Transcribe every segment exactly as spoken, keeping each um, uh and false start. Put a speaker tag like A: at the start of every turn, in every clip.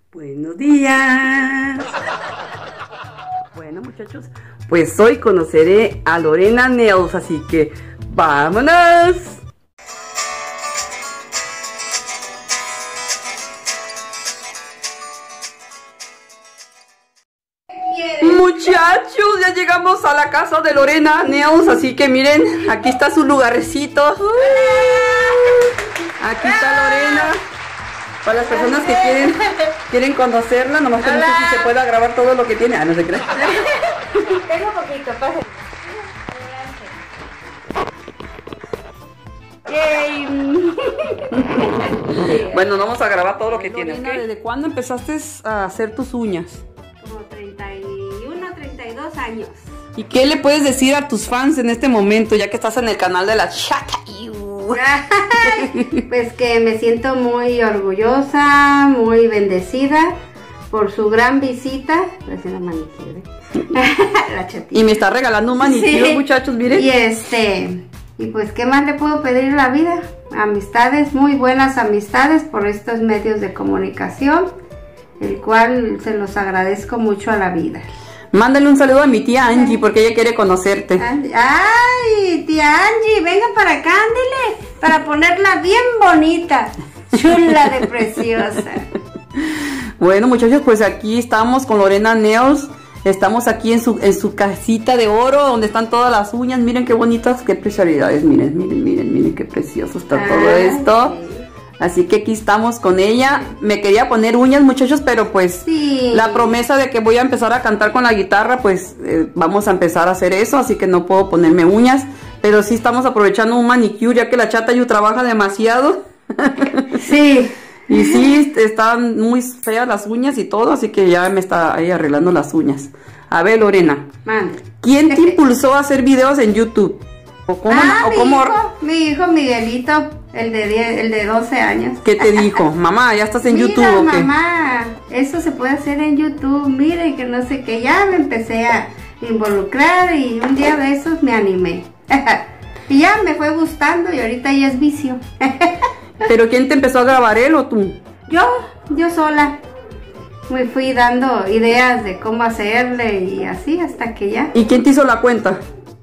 A: Buenos días. Bueno, muchachos, pues hoy conoceré a Lorena Nails, así que ¡vámonos! Muchachos, ya llegamos a la casa de Lorena Nails, así que miren, aquí está su lugarcito. Aquí está Lorena. Para las personas que quieren quieren conocerla, nomás que no sé si se pueda grabar todo lo que tiene. Ah, no se cree.
B: Tengo poquito, pase.
A: Bueno, no vamos a grabar todo lo que
C: Lorena,
A: tiene, ¿ok?
C: ¿desde cuándo empezaste a hacer tus uñas?
B: Como treinta y uno, treinta y dos años.
C: ¿Y qué le puedes decir a tus fans en este momento, ya que estás en el canal de la Chata You?
B: Pues que me siento muy orgullosa, muy bendecida por su gran visita. Recién la manicure, ¿eh? La chatita.
C: Y me está regalando un manicure,
B: Sí.
C: muchachos, miren.
B: Y este, y pues qué más le puedo pedir a la vida. Amistades, muy buenas amistades por estos medios de comunicación, el cual se los agradezco mucho a la vida.
C: Mándale un saludo a mi tía Angie, porque ella quiere conocerte.
B: Angie. Ay, tía Angie, venga para acá, ándele, para ponerla bien bonita, chula de preciosa.
C: Bueno, muchachos, pues aquí estamos con Lorena Nails. Estamos aquí en su, en su casita de oro, donde están todas las uñas. Miren qué bonitas, qué preciosidades. Miren, miren, miren, miren qué precioso está todo
B: Ay,
C: esto.
B: sí.
C: Así que aquí estamos con ella. Me quería poner uñas, muchachos, pero pues
B: Sí.
C: la promesa de que voy a empezar a cantar con la guitarra, pues eh, vamos a empezar a hacer eso. Así que no puedo ponerme uñas, pero sí estamos aprovechando un manicure, ya que la Chata You trabaja demasiado.
B: Sí.
C: Y sí, están muy feas las uñas y todo, así que ya me está ahí arreglando las uñas. A ver, Lorena,
B: Mande.
C: ¿quién te impulsó a hacer videos en YouTube? ¿O cómo?
B: Ah,
C: o
B: mi,
C: cómo
B: hijo, mi hijo Miguelito, el de diez, el de doce años.
C: ¿Qué te dijo? Mamá, ¿ya estás en
B: Mira,
C: YouTube o qué?
B: mamá, eso se puede hacer en YouTube, mire que no sé qué, ya me empecé a involucrar y un día de esos me animé. Y ya me fue gustando y ahorita ya es vicio.
C: ¿Pero quién te empezó a grabar, él o tú?
B: Yo, yo sola, me fui dando ideas de cómo hacerle y así hasta que ya.
C: ¿Y quién te hizo la cuenta?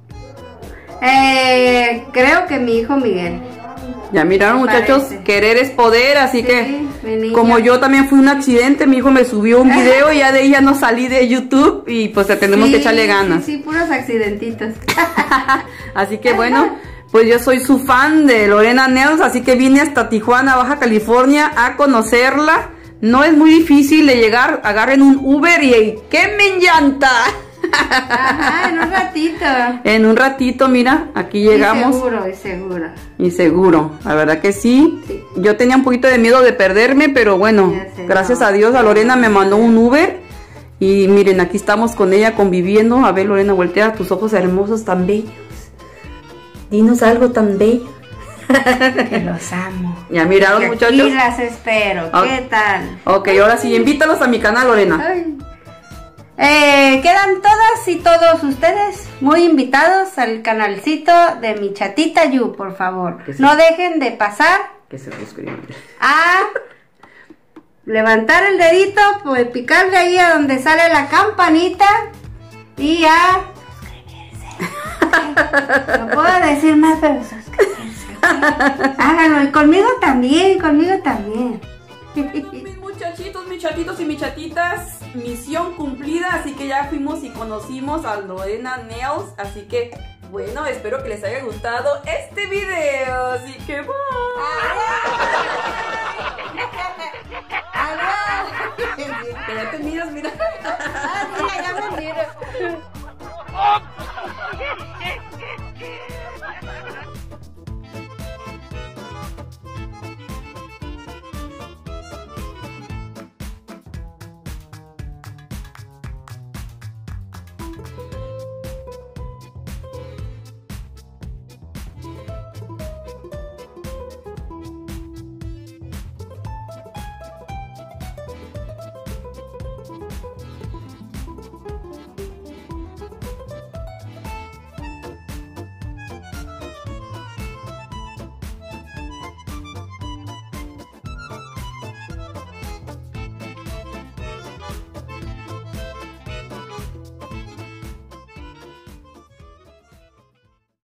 B: Eh, creo que mi hijo Miguel.
C: Ya miraron,
B: Me
C: muchachos,
B: parece.
C: querer es poder, así
B: Sí,
C: que
B: mi niño.
C: como yo también fui un accidente, mi hijo me subió un video y ya de ahí ya no salí de YouTube y pues tenemos
B: Sí,
C: que echarle ganas.
B: Sí, sí, puros accidentitos.
C: Así que bueno, pues yo soy su fan de Lorena Nails, así que vine hasta Tijuana, Baja California, a conocerla. No es muy difícil de llegar, agarren un Uber y quemen llanta.
B: Ajá, en un ratito.
C: En un ratito, mira, aquí llegamos.
B: Y seguro, y seguro.
C: Y seguro, la verdad que sí.
B: Sí.
C: Yo tenía un poquito de miedo de perderme, pero bueno,
B: Ya sé,
C: gracias
B: no.
C: a Dios, a Lorena me mandó un Uber. Y miren, aquí estamos con ella conviviendo. A ver, Lorena, voltea tus ojos hermosos tan bellos. Dinos algo tan bello.
B: Que los amo.
C: Ya miraron,
B: Y
C: muchachos.
B: aquí las espero.
C: Ah.
B: ¿Qué tal?
C: Ok, ahora sí, invítalos a mi canal, Lorena.
B: Ay. Eh, quedan todas y todos ustedes muy invitados al canalcito de mi Chatita You, por favor.
C: Que sí.
B: No dejen de pasar
C: Que se suscriban.
B: a levantar el dedito, pues picarle ahí a donde sale la campanita y a suscribirse. No puedo decir más, pero suscribirse. Háganlo, y conmigo también, conmigo también.
C: Mis muchachitos, mis chatitos y mis chatitas, misión cumplida, así que ya fuimos y conocimos a Lorena Nails, así que bueno, espero que les haya gustado este video, así que bye. Que ya te miras, mira.
B: Ah, mira, ya me miro.